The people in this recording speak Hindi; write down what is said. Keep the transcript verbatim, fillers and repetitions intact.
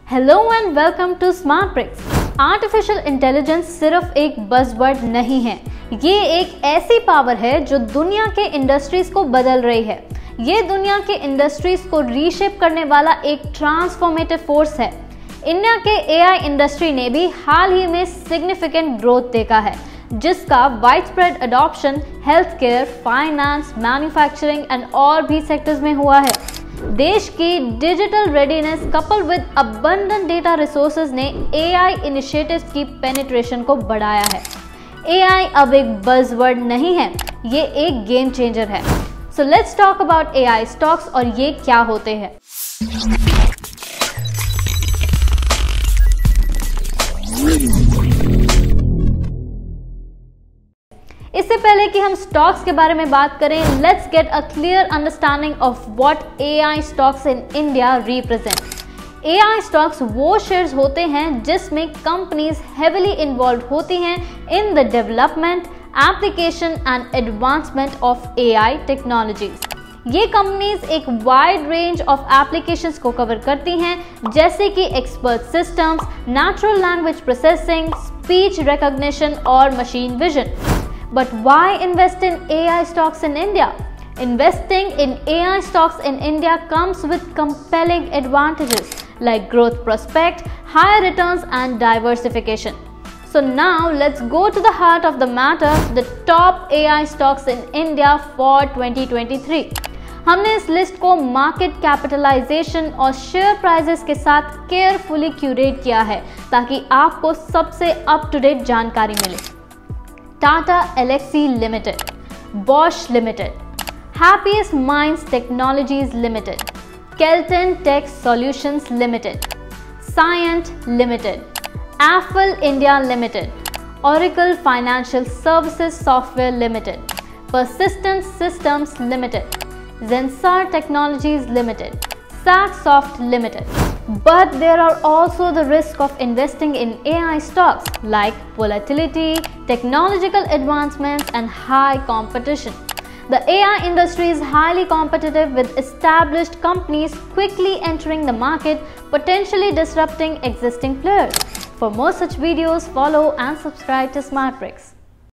Hello and welcome to Smart Bricks. Artificial intelligence सिर्फ एक बज़वर्ड नहीं है, ये एक ऐसी पावर है जो दुनिया के इंडस्ट्रीज को बदल रही है। ये दुनिया के इंडस्ट्रीज को रीशेप करने वाला एक ट्रांसफॉर्मेटिव फोर्स है। इंडिया के एआई इंडस्ट्री ने भी हाल ही में सिग्निफिकेंट ग्रोथ देखा है, जिसका widespread adoption health care, finance, manufacturing and और भी सेक्टर्स में हुआ है। देश की digital readiness couple with abundant data resources ने एआई इनिशिएटिव्स की पेनिट्रेशन को बढ़ाया है। एआई अब एक बज़वर्ड नहीं है, ये एक गेम चेंजर है। So let's talk about AI stocks और ये क्या होते हैं। इससे पहले कि हम स्टॉक्स के बारे में बात करें, let's get a clear understanding of what AI stocks in India represent. AI stocks वो शेयर्स होते हैं जिसमें कंपनीज हेविली इन्वॉल्व होती हैं in the development, application and advancement of AI technologies. ये कंपनीज एक वाइड रेंज ऑफ एप्लीकेशंस को कवर करती हैं, जैसे कि expert systems, natural language processing, speech recognition और machine vision. But why invest in A I stocks in India? Investing in A I stocks in India comes with compelling advantages like growth prospect, higher returns and diversification. So now let's go to the heart of the matter, the top A I stocks in India for twenty twenty-three. हमने इस लिस्ट को मार्केट कैपिटलाइजेशन और शेयर प्राइसेस के साथ केयरफुली क्यूरेट किया है ताकि आपको सबसे अप टू डेट जानकारी मिले। Tata Elxsi Limited, Bosch Limited, Happiest Minds Technologies Limited, Kelton Tech Solutions Limited, Cyient Limited, Affle India Limited, Oracle Financial Services Software Limited, Persistent Systems Limited, Zensar Technologies Limited, Saxoft Limited. But there are also the risk of investing in A I stocks like volatility, technological advancements and high competition. The A I industry is highly competitive with established companies quickly entering the market, potentially disrupting existing players. For more such videos, follow and subscribe to SmartBricks.